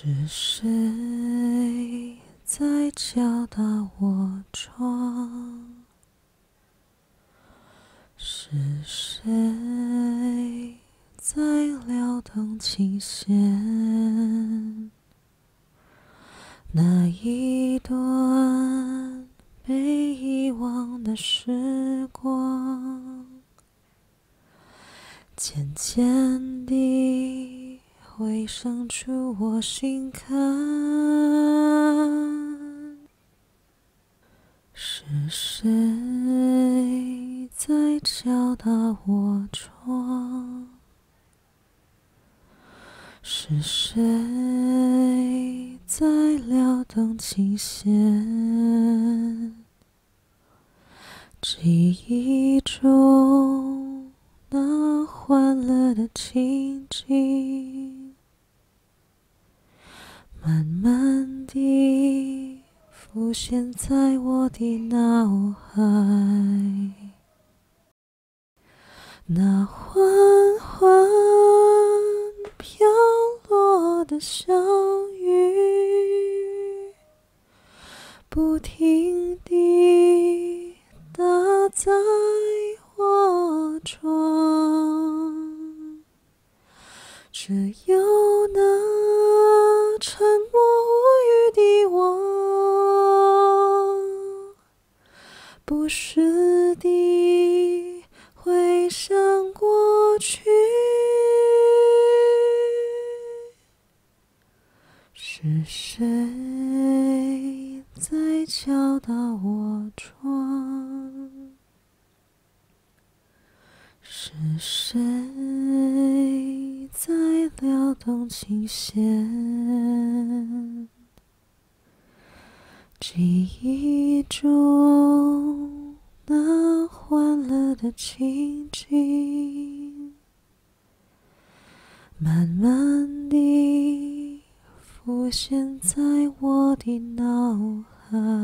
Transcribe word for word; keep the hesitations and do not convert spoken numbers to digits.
是谁在敲打我窗？是谁在撩动琴弦？那一段被遗忘的时光，渐渐地回声出我心坎。是谁在敲打我窗？是谁在撩动琴弦？记忆中那欢乐的情景，慢慢地浮现在我的脑海。那缓缓飘落的小雨，不停地打在我窗，只有那沉默无语的我，不时地回想过去。是谁在敲打我窗？是谁在撩动琴弦？记忆中那欢乐的情景，慢慢地浮现在我的脑海。